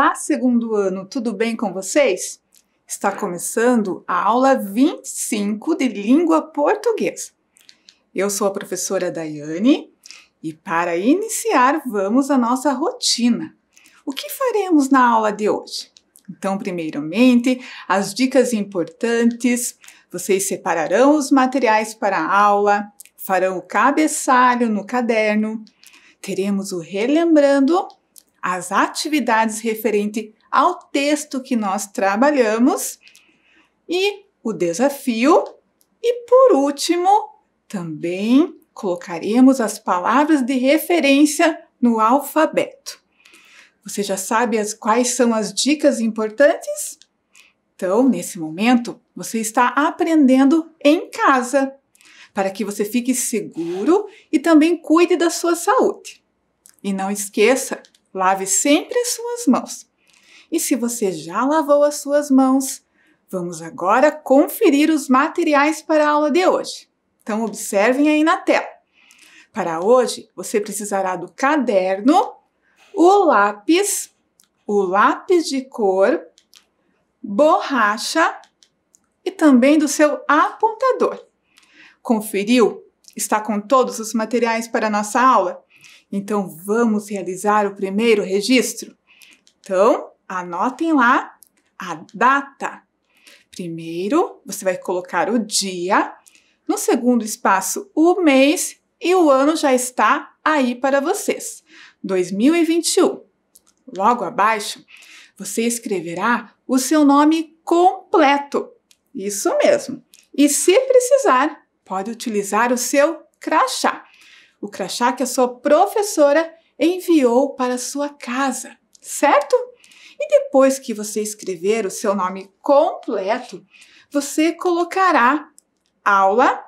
Olá, segundo ano, tudo bem com vocês? Está começando a aula 25 de língua portuguesa. Eu sou a professora Daiane e para iniciar vamos à nossa rotina. O que faremos na aula de hoje? Então, primeiramente, as dicas importantes. Vocês separarão os materiais para a aula, farão o cabeçalho no caderno, teremos o relembrando, as atividades referentes ao texto que nós trabalhamos e o desafio. E por último, também colocaremos as palavras de referência no alfabeto. Você já sabe quais são as dicas importantes? Então, nesse momento, você está aprendendo em casa, para que você fique seguro e também cuide da sua saúde. E não esqueça, lave sempre as suas mãos. E se você já lavou as suas mãos, vamos agora conferir os materiais para a aula de hoje. Então, observem aí na tela. Para hoje, você precisará do caderno, o lápis de cor, borracha e também do seu apontador. Conferiu? Está com todos os materiais para a nossa aula? Então, vamos realizar o primeiro registro? Então, anotem lá a data. Primeiro, você vai colocar o dia, no segundo espaço, o mês e o ano já está aí para vocês. 2021. Logo abaixo, você escreverá o seu nome completo. Isso mesmo. E se precisar, pode utilizar o seu crachá. O crachá que a sua professora enviou para a sua casa, certo? E depois que você escrever o seu nome completo, você colocará aula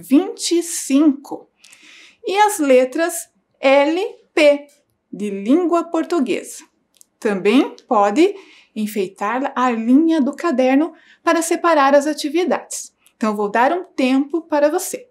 25 e as letras LP de língua portuguesa. Também pode enfeitar a linha do caderno para separar as atividades. Então, vou dar um tempo para você.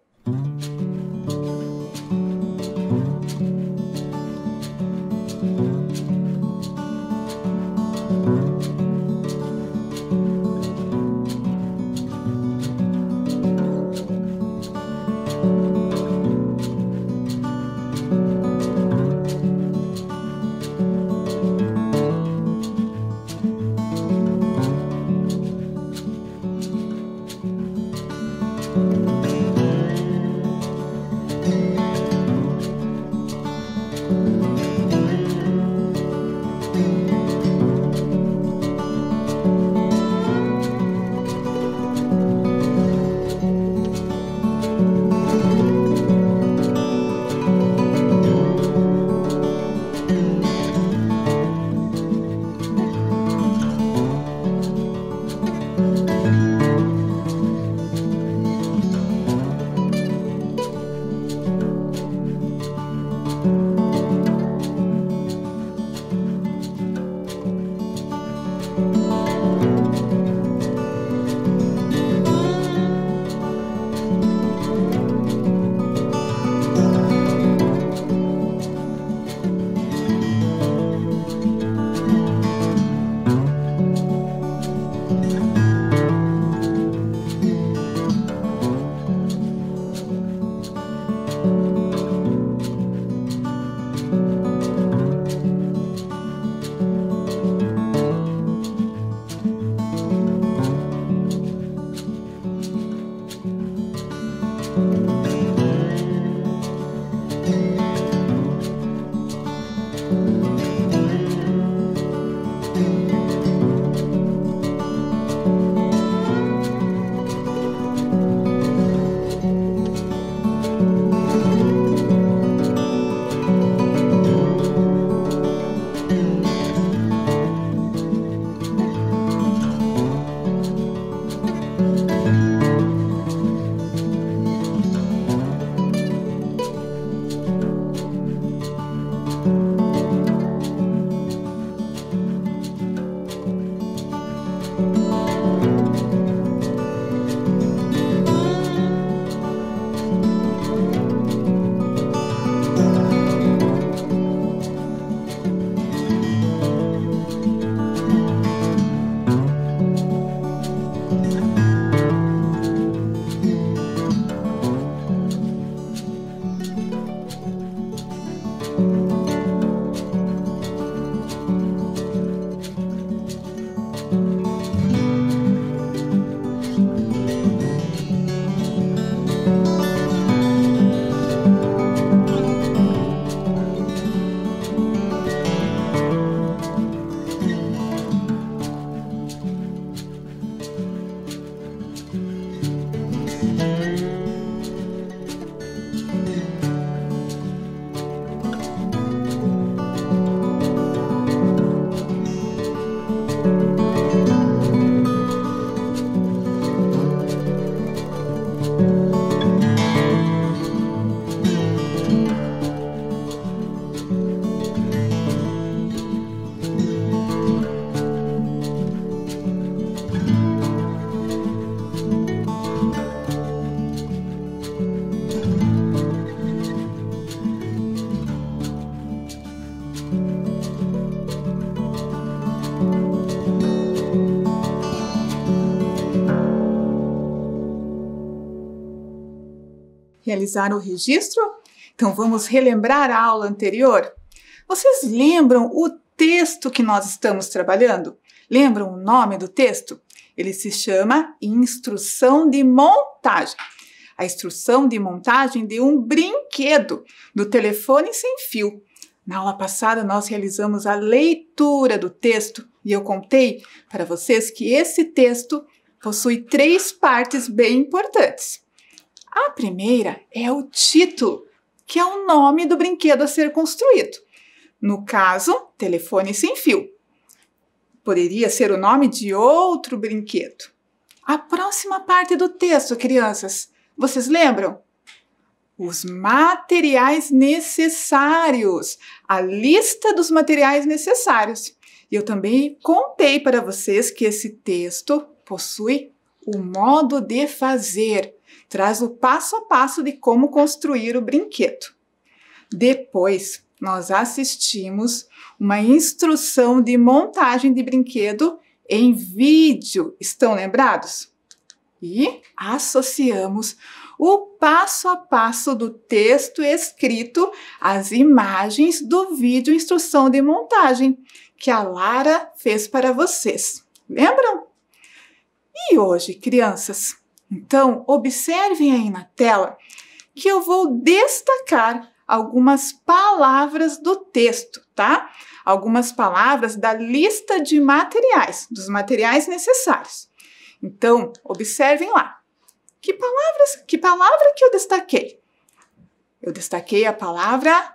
Realizar o registro? Então vamos relembrar a aula anterior? Vocês lembram o texto que nós estamos trabalhando? Lembram o nome do texto? Ele se chama Instrução de Montagem. A instrução de montagem de um brinquedo do telefone sem fio. Na aula passada nós realizamos a leitura do texto e eu contei para vocês que esse texto possui 3 partes bem importantes. A primeira é o título, que é o nome do brinquedo a ser construído. No caso, telefone sem fio. Poderia ser o nome de outro brinquedo. A próxima parte do texto, crianças, vocês lembram? Os materiais necessários. A lista dos materiais necessários. E eu também contei para vocês que esse texto possui o modo de fazer. Traz o passo a passo de como construir o brinquedo. Depois, nós assistimos uma instrução de montagem de brinquedo em vídeo. Estão lembrados? E associamos o passo a passo do texto escrito às imagens do vídeo instrução de montagem que a Lara fez para vocês. Lembram? E hoje, crianças? Então, observem aí na tela que eu vou destacar algumas palavras do texto, tá? Algumas palavras da lista de materiais, dos materiais necessários. Então, observem lá. Que palavra que eu destaquei? Eu destaquei a palavra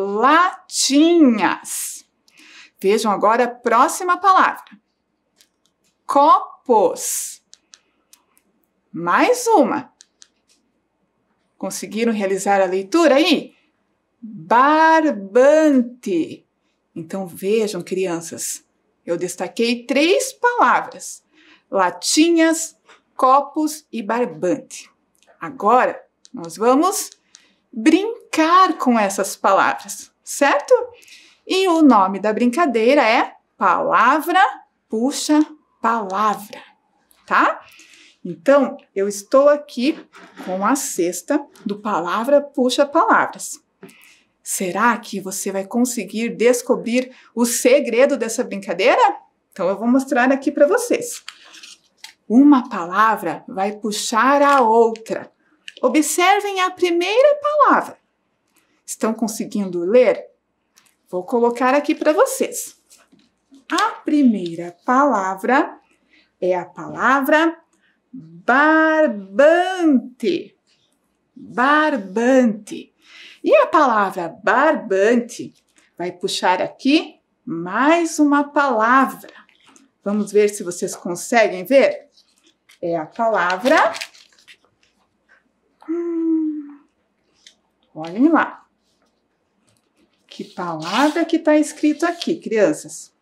latinhas. Vejam agora a próxima palavra. Copos. Mais uma. Conseguiram realizar a leitura aí? Barbante. Então vejam, crianças, eu destaquei 3 palavras: latinhas, copos e barbante. Agora nós vamos brincar com essas palavras, certo? E o nome da brincadeira é Palavra Puxa Palavra, tá? Então, eu estou aqui com a cesta do Palavra Puxa Palavras. Será que você vai conseguir descobrir o segredo dessa brincadeira? Então, eu vou mostrar aqui para vocês. Uma palavra vai puxar a outra. Observem a primeira palavra. Estão conseguindo ler? Vou colocar aqui para vocês. A primeira palavra é a palavra barbante. Barbante. E a palavra barbante vai puxar aqui mais uma palavra. Vamos ver se vocês conseguem ver? É a palavra... olhem lá. Que palavra que está escrito aqui, crianças?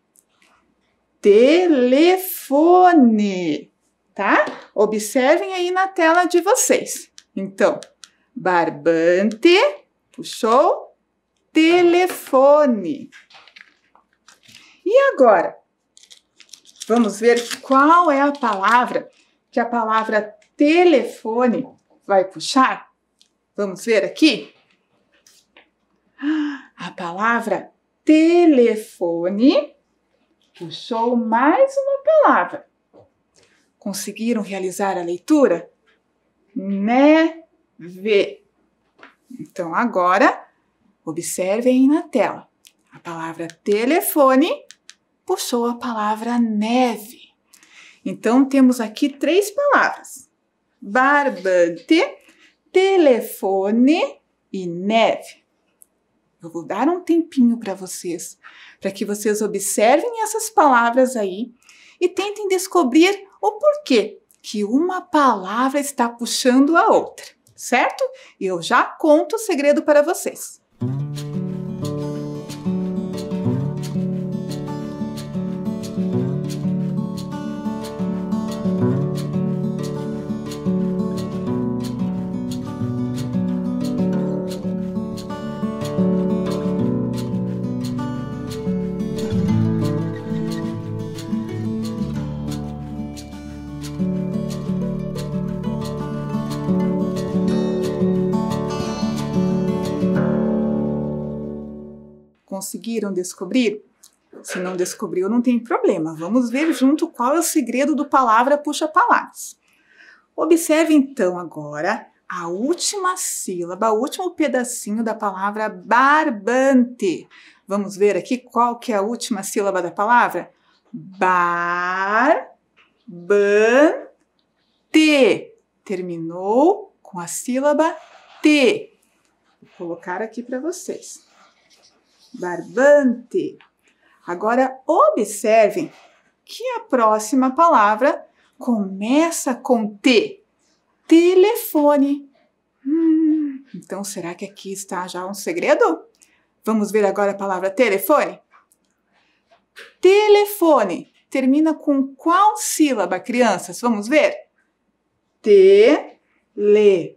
Telefone. Tá? Observem aí na tela de vocês. Então, barbante, puxou, telefone. E agora? Vamos ver qual é a palavra que a palavra telefone vai puxar? Vamos ver aqui? A palavra telefone puxou mais uma palavra. Conseguiram realizar a leitura? Neve. Então, agora, observem na tela. A palavra telefone puxou a palavra neve. Então, temos aqui 3 palavras. Barbante, telefone e neve. Eu vou dar um tempinho para vocês, para que vocês observem essas palavras aí e tentem descobrir o porquê que uma palavra está puxando a outra, certo? E eu já conto o segredo para vocês. Conseguiram descobrir? Se não descobriu, não tem problema. Vamos ver junto qual é o segredo do palavra puxa-palavras. Observe então agora a última sílaba, o último pedacinho da palavra barbante. Vamos ver aqui qual que é a última sílaba da palavra? Barbante. Terminou com a sílaba T. Vou colocar aqui para vocês. Barbante. Agora, observem que a próxima palavra começa com T. Telefone. Então, será que aqui está já um segredo? Vamos ver agora a palavra telefone? Telefone. Termina com qual sílaba, crianças? Vamos ver? Telefone.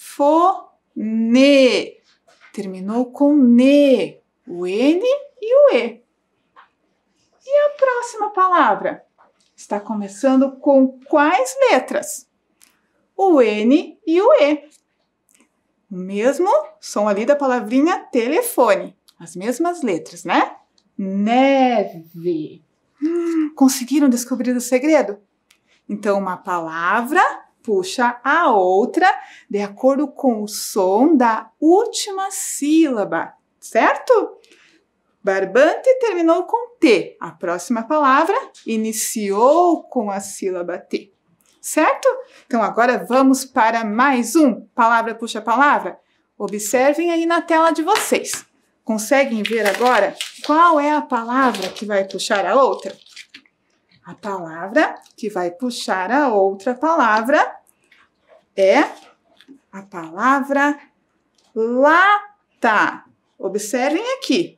Terminou com ne. O N e o E. E a próxima palavra? Está começando com quais letras? O N e o E. O mesmo som ali da palavrinha telefone. As mesmas letras, né? Neve. Conseguiram descobrir o segredo? Então, uma palavra puxa a outra de acordo com o som da última sílaba, certo? Barbante terminou com T. A próxima palavra iniciou com a sílaba T. Certo? Então, agora vamos para mais um. Palavra puxa palavra. Observem aí na tela de vocês. Conseguem ver agora qual é a palavra que vai puxar a outra? A palavra que vai puxar a outra palavra é a palavra lata. Observem aqui.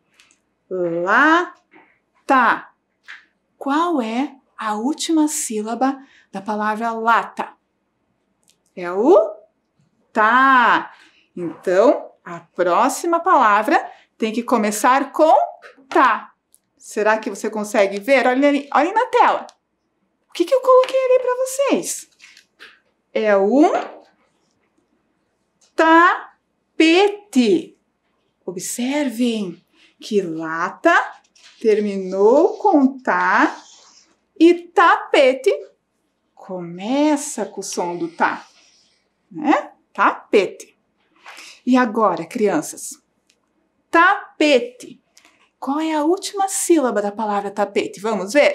Lata. Qual é a última sílaba da palavra lata? É o tá. Então, a próxima palavra tem que começar com tá. Será que você consegue ver? Olhem na tela. O que eu coloquei ali para vocês? É um tapete. Observem que lata terminou com tá e tapete começa com o som do tá, né? Tapete. E agora, crianças? Tapete. Qual é a última sílaba da palavra tapete? Vamos ver?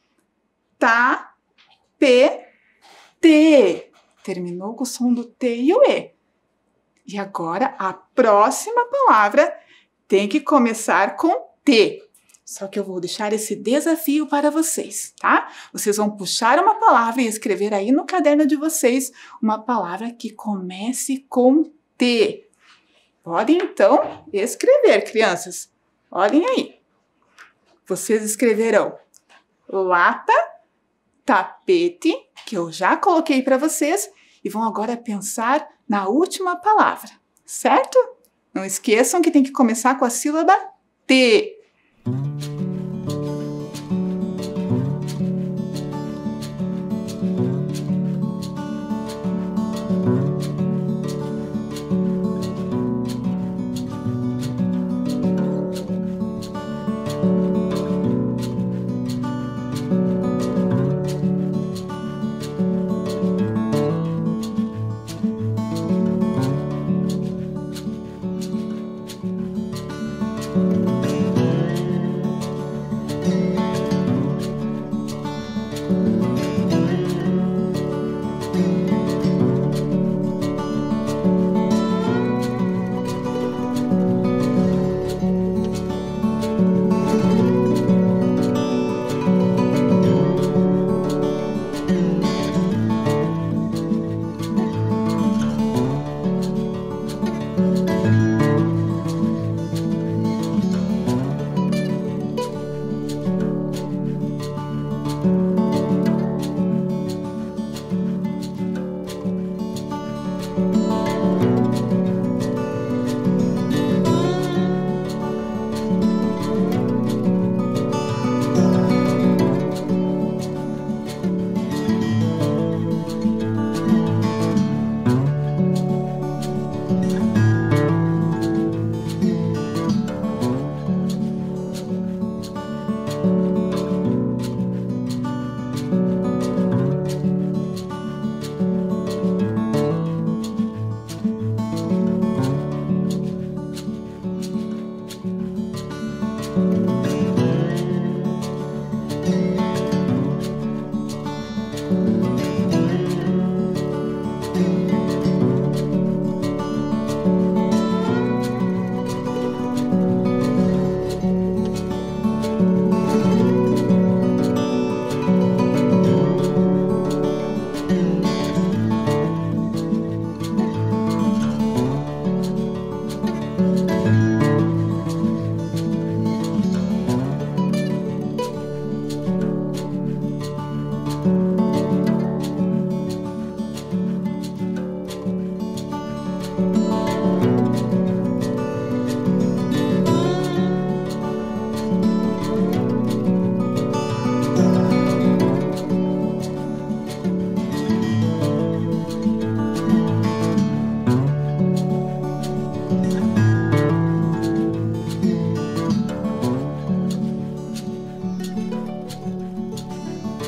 Ta-pe-te. Terminou com o som do T e o E. E agora, a próxima palavra tem que começar com T. Só que eu vou deixar esse desafio para vocês, tá? Vocês vão puxar uma palavra e escrever aí no caderno de vocês uma palavra que comece com T. Podem, então, escrever, crianças. Olhem aí. Vocês escreverão lata, tapete, que eu já coloquei para vocês, e vão agora pensar na última palavra, certo? Não esqueçam que tem que começar com a sílaba T.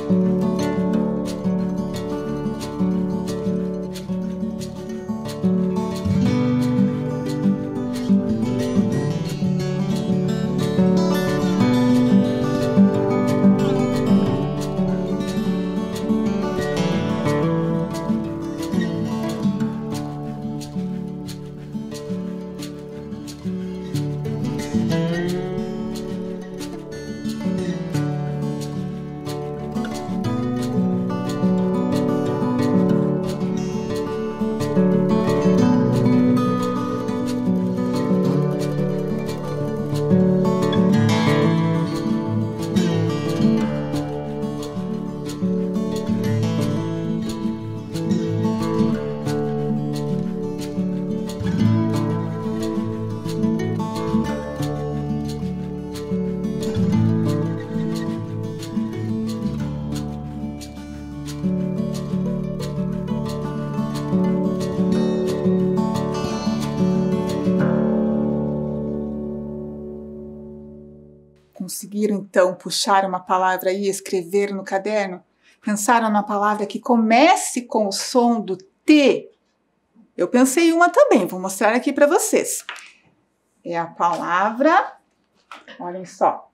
Conseguiram, então, puxar uma palavra e escrever no caderno? Pensaram numa palavra que comece com o som do T? Eu pensei em uma também, vou mostrar aqui para vocês. É a palavra, olhem só,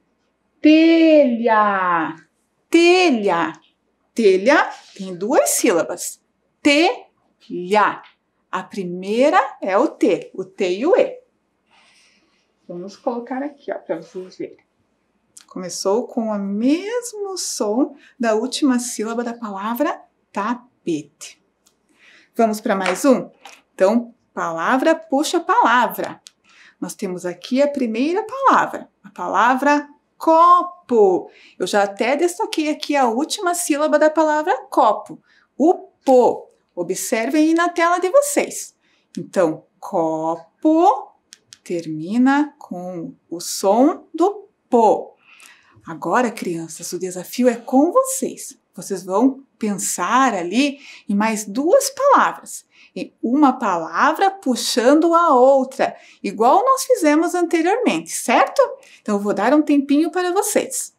telha. Telha. Telha tem 2 sílabas. Telha. A primeira é o T e o E. Vamos colocar aqui, ó, para vocês verem. Começou com o mesmo som da última sílaba da palavra tapete. Vamos para mais um? Então, palavra puxa palavra. Nós temos aqui a primeira palavra, a palavra copo. Eu já até destaquei aqui a última sílaba da palavra copo, o po. Observem aí na tela de vocês. Então, copo termina com o som do po. Agora, crianças, o desafio é com vocês. Vocês vão pensar ali em mais 2 palavras. E uma palavra puxando a outra, igual nós fizemos anteriormente, certo? Então, eu vou dar um tempinho para vocês.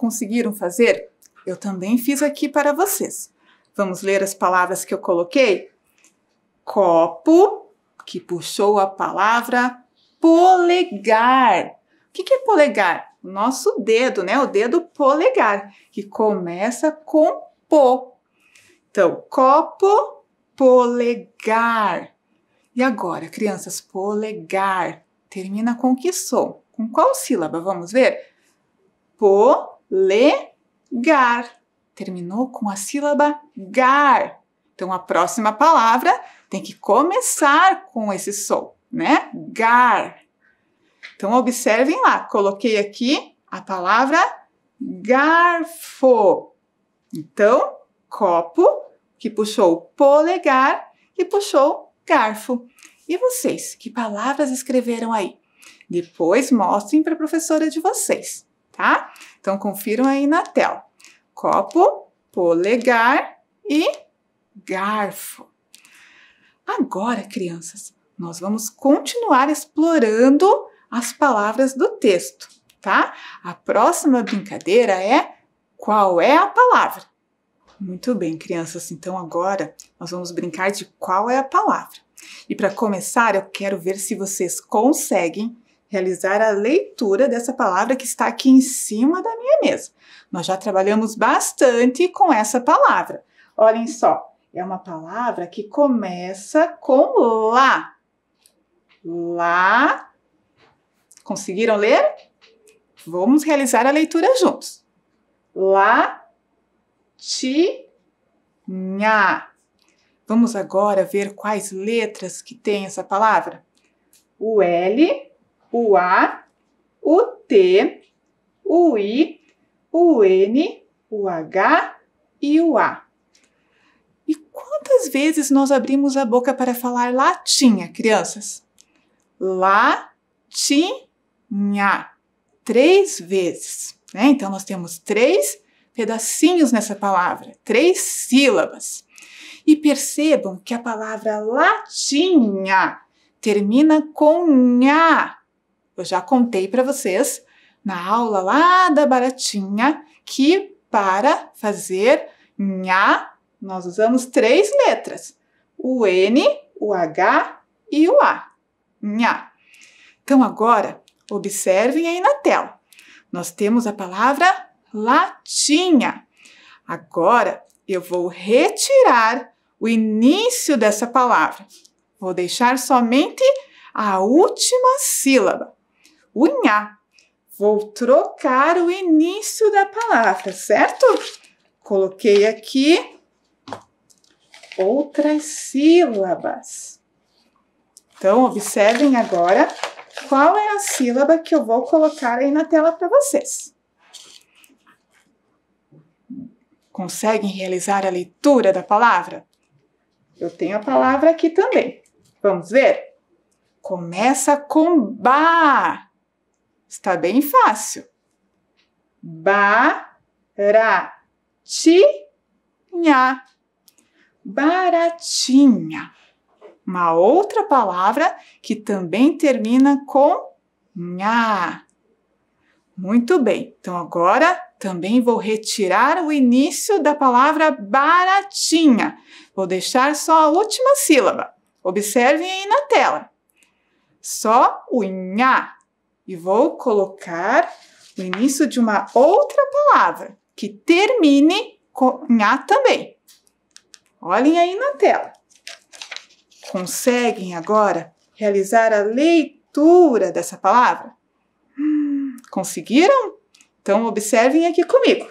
conseguiram fazer? Eu também fiz aqui para vocês. Vamos ler as palavras que eu coloquei? Copo, que puxou a palavra polegar. O que é polegar? Nosso dedo, né? O dedo polegar, que começa com po. Então, copo, polegar. E agora, crianças, polegar. Termina com que som? Com qual sílaba? Vamos ver? Polegar. Terminou com a sílaba gar. Então, a próxima palavra tem que começar com esse som, né? Gar. Então, observem lá. Coloquei aqui a palavra garfo. Então, copo, que puxou o polegar, e puxou garfo. E vocês, que palavras escreveram aí? Depois mostrem para a professora de vocês, tá? Então, confiram aí na tela. Copo, polegar e garfo. Agora, crianças, nós vamos continuar explorando as palavras do texto, tá? A próxima brincadeira é qual é a palavra? Muito bem, crianças, então agora nós vamos brincar de qual é a palavra. E para começar, eu quero ver se vocês conseguem realizar a leitura dessa palavra que está aqui em cima da minha mesa. Nós já trabalhamos bastante com essa palavra. Olhem só, é uma palavra que começa com lá. Lá. Conseguiram ler? Vamos realizar a leitura juntos. Latinha. Vamos agora ver quais letras que tem essa palavra. O L, o A, o T, o I, o N, o H e o A. E quantas vezes nós abrimos a boca para falar latinha, crianças? Latinha. 3 vezes, né? Então, nós temos 3 pedacinhos nessa palavra, 3 sílabas. E percebam que a palavra latinha termina com nha. Eu já contei para vocês na aula lá da baratinha que para fazer nha nós usamos 3 letras. O N, o H e o A. Nha. Então agora, observem aí na tela. Nós temos a palavra latinha. Agora eu vou retirar o início dessa palavra. Vou deixar somente a última sílaba, o nha. Vou trocar o início da palavra, certo? Coloquei aqui outras sílabas. Então, observem agora qual é a sílaba que eu vou colocar aí na tela para vocês. Conseguem realizar a leitura da palavra? Eu tenho a palavra aqui também. Vamos ver? Começa com ba. Está bem fácil. Baratinha. Baratinha. Uma outra palavra que também termina com nha. Muito bem. Então, agora também vou retirar o início da palavra baratinha. Vou deixar só a última sílaba. Observem aí na tela. Só o nha. E vou colocar o início de uma outra palavra que termine com nha também. Olhem aí na tela. Conseguem agora realizar a leitura dessa palavra? Conseguiram? Então, observem aqui comigo.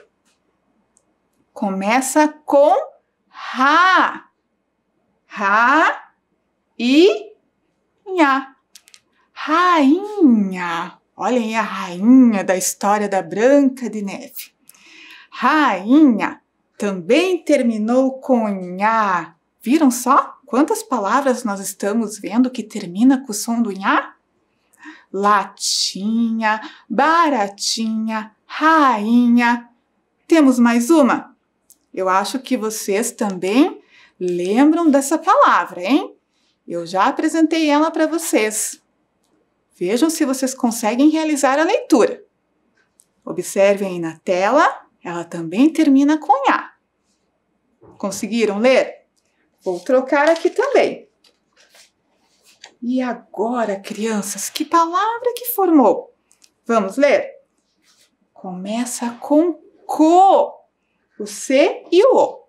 Começa com ra. Ra e nha. Rainha. Olhem aí a rainha da história da Branca de Neve. Rainha também terminou com nha. Viram só quantas palavras nós estamos vendo que termina com o som do nha? Latinha, baratinha, rainha. Temos mais uma? Eu acho que vocês também lembram dessa palavra, hein? Eu já apresentei ela para vocês. Vejam se vocês conseguem realizar a leitura. Observem aí na tela, ela também termina com nha. Conseguiram ler? Vou trocar aqui também. E agora, crianças, que palavra que formou? Vamos ler? Começa com co, o C e o O.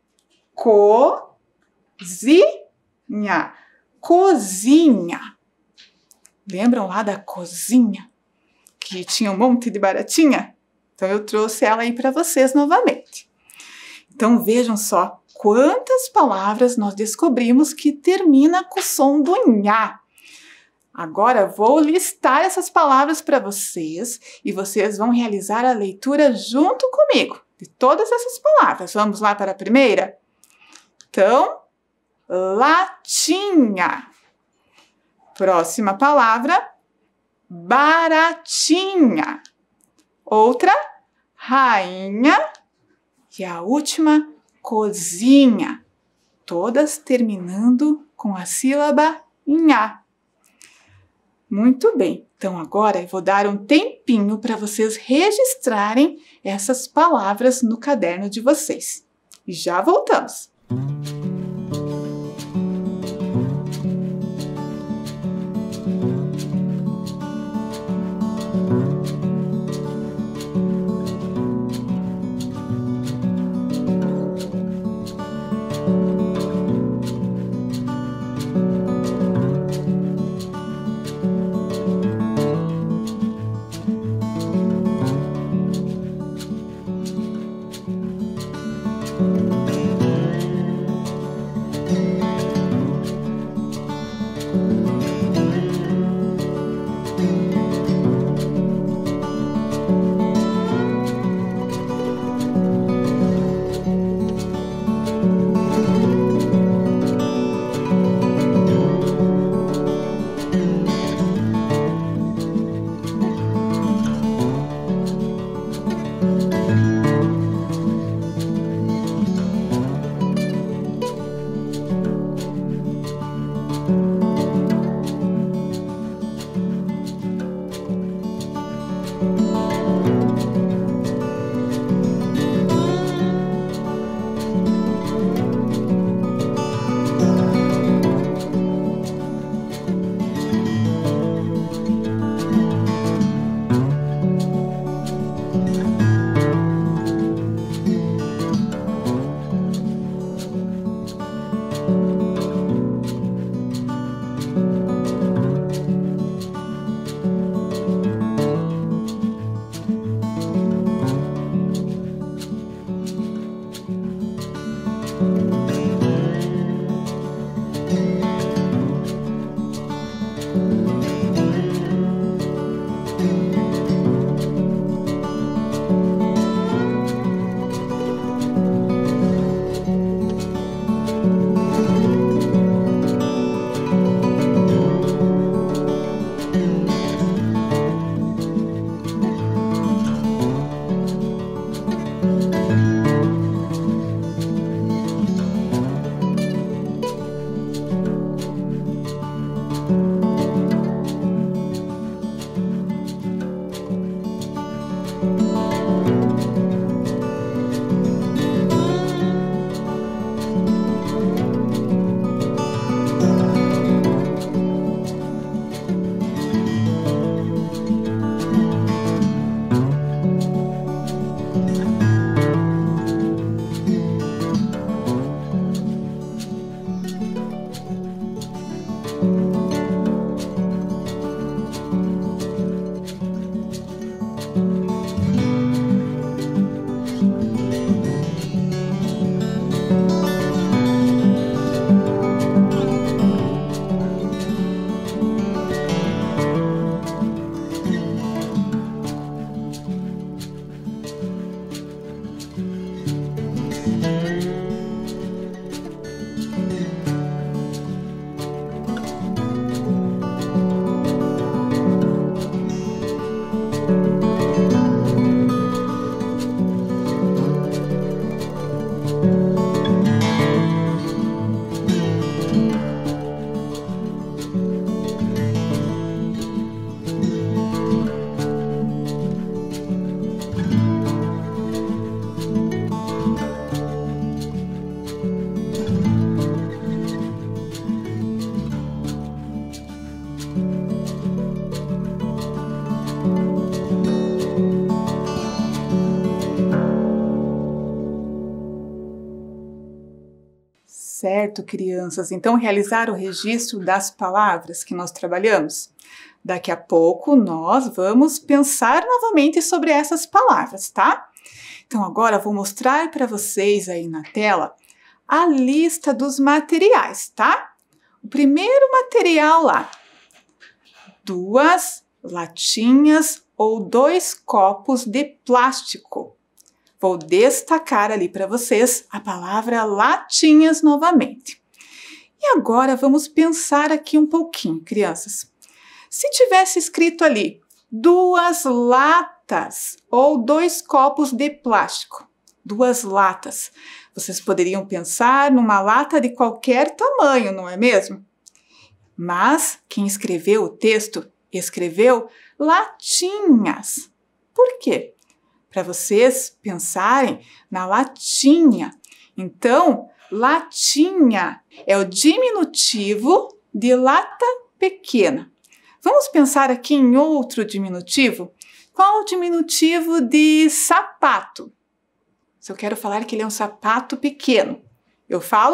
Cozinha, cozinha. Lembram lá da cozinha? Que tinha um monte de baratinha? Então eu trouxe ela aí para vocês novamente. Então vejam só quantas palavras nós descobrimos que termina com o som do nha. Agora vou listar essas palavras para vocês e vocês vão realizar a leitura junto comigo de todas essas palavras. Vamos lá para a primeira? Então, latinha. Próxima palavra, baratinha. Outra, rainha. E a última, cozinha. Todas terminando com a sílaba nha. Muito bem. Então agora eu vou dar um tempinho para vocês registrarem essas palavras no caderno de vocês. E já voltamos. certo, crianças, então realizar o registro das palavras que nós trabalhamos? Daqui a pouco nós vamos pensar novamente sobre essas palavras, tá? Então agora vou mostrar para vocês aí na tela a lista dos materiais, tá? O primeiro material lá, 2 latinhas ou 2 copos de plástico. Vou destacar ali para vocês a palavra latinhas novamente. E agora vamos pensar aqui um pouquinho, crianças. Se tivesse escrito ali 2 latas ou 2 copos de plástico, 2 latas, vocês poderiam pensar numa lata de qualquer tamanho, não é mesmo? Mas quem escreveu o texto escreveu latinhas. Por quê? Para vocês pensarem na latinha. Então, latinha é o diminutivo de lata pequena. Vamos pensar aqui em outro diminutivo? Qual o diminutivo de sapato? Se eu quero falar que ele é um sapato pequeno, eu falo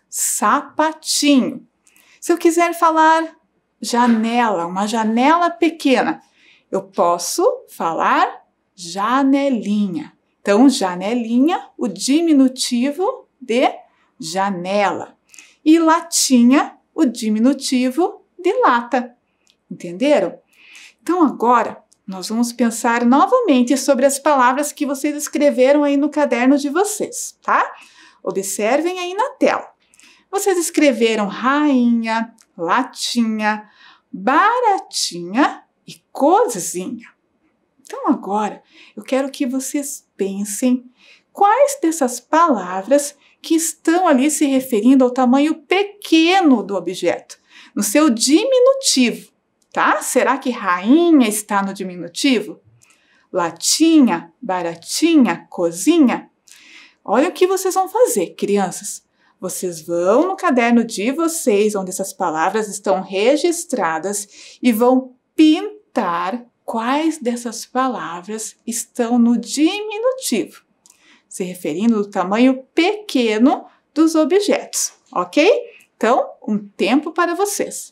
sapatinho. Se eu quiser falar janela, uma janela pequena, eu posso falar janelinha. Então, janelinha, o diminutivo de janela. E latinha, o diminutivo de lata. Entenderam? Então, agora, nós vamos pensar novamente sobre as palavras que vocês escreveram aí no caderno de vocês, tá? Observem aí na tela. Vocês escreveram rainha, latinha, baratinha e cozinha. Então agora eu quero que vocês pensem quais dessas palavras que estão ali se referindo ao tamanho pequeno do objeto, no seu diminutivo, tá? Será que rainha está no diminutivo? Latinha, baratinha, cozinha? Olha o que vocês vão fazer, crianças. Vocês vão no caderno de vocês, onde essas palavras estão registradas, e vão pintar quais dessas palavras estão no diminutivo, se referindo ao tamanho pequeno dos objetos, ok? Então, um tempo para vocês.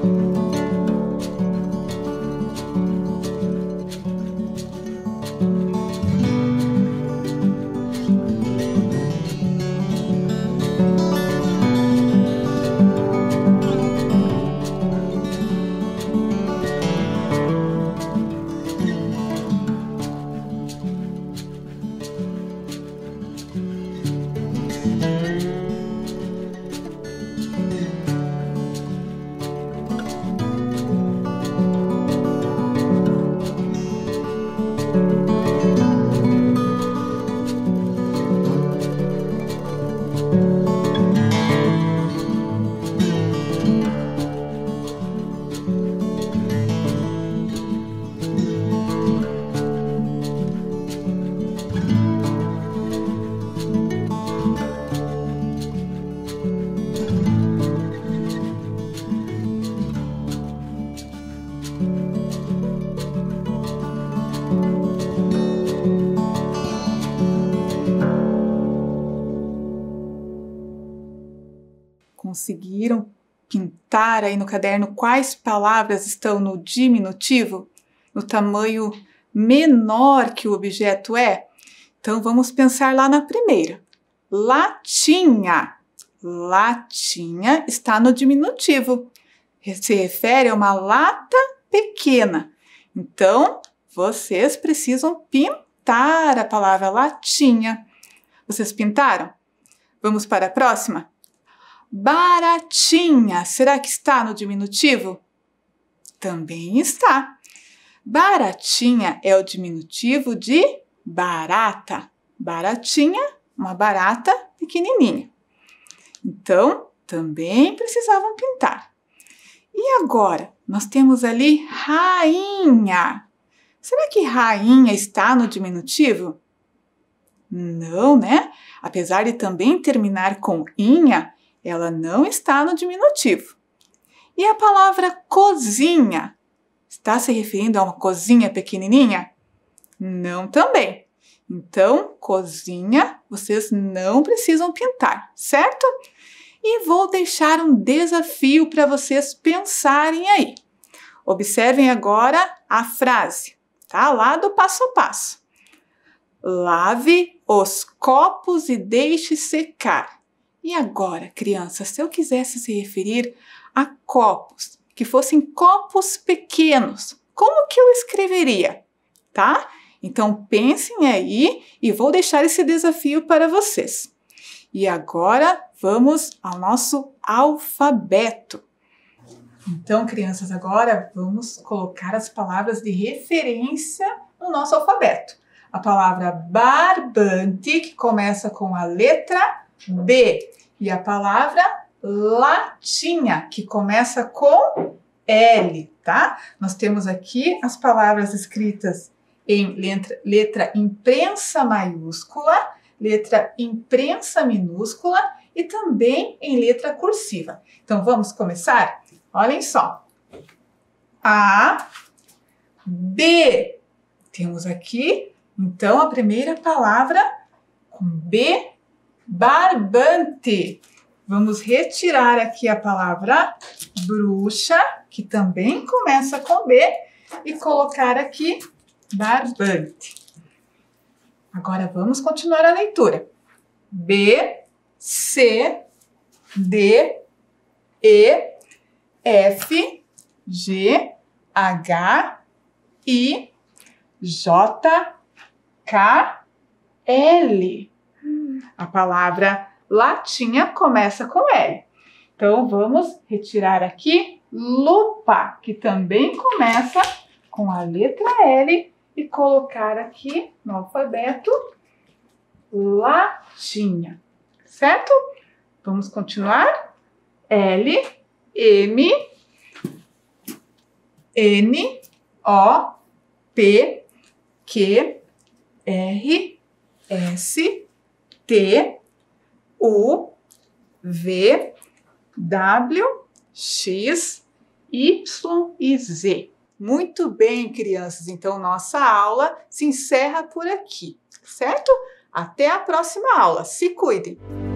Conseguiram pintar aí no caderno quais palavras estão no diminutivo? No tamanho menor que o objeto é? Então, vamos pensar lá na primeira. Latinha. Latinha está no diminutivo. Se refere a uma lata pequena. Então, vocês precisam pintar a palavra latinha. Vocês pintaram? Vamos para a próxima? Baratinha, será que está no diminutivo? Também está. Baratinha é o diminutivo de barata. Baratinha, uma barata pequenininha. Então, também precisavam pintar. E agora, nós temos ali rainha. Será que rainha está no diminutivo? Não, né? Apesar de também terminar com inha, ela não está no diminutivo. E a palavra cozinha? Está se referindo a uma cozinha pequenininha? Não também. Então, cozinha, vocês não precisam pintar, certo? E vou deixar um desafio para vocês pensarem aí. Observem agora a frase, tá? Lá do passo a passo. Lave os copos e deixe secar. E agora, crianças, se eu quisesse se referir a copos, que fossem copos pequenos, como que eu escreveria, tá? Então, pensem aí e vou deixar esse desafio para vocês. E agora, vamos ao nosso alfabeto. Então, crianças, agora vamos colocar as palavras de referência no nosso alfabeto. A palavra barbante, que começa com a letra B, e a palavra latinha, que começa com L, tá? Nós temos aqui as palavras escritas em letra imprensa maiúscula, letra imprensa minúscula e também em letra cursiva. Então, vamos começar? Olhem só. A, B. Temos aqui, então, a primeira palavra com B, barbante. Vamos retirar aqui a palavra bruxa, que também começa com B, e colocar aqui barbante. Agora vamos continuar a leitura. B, C, D, E, F, G, H, I, J, K, L. A palavra latinha começa com L. Então, vamos retirar aqui lupa, que também começa com a letra L, e colocar aqui no alfabeto latinha, certo? Vamos continuar? L, M, N, O, P, Q, R, S, T, U, V, W, X, Y e Z. Muito bem, crianças. Então, nossa aula se encerra por aqui, certo? Até a próxima aula. Se cuidem!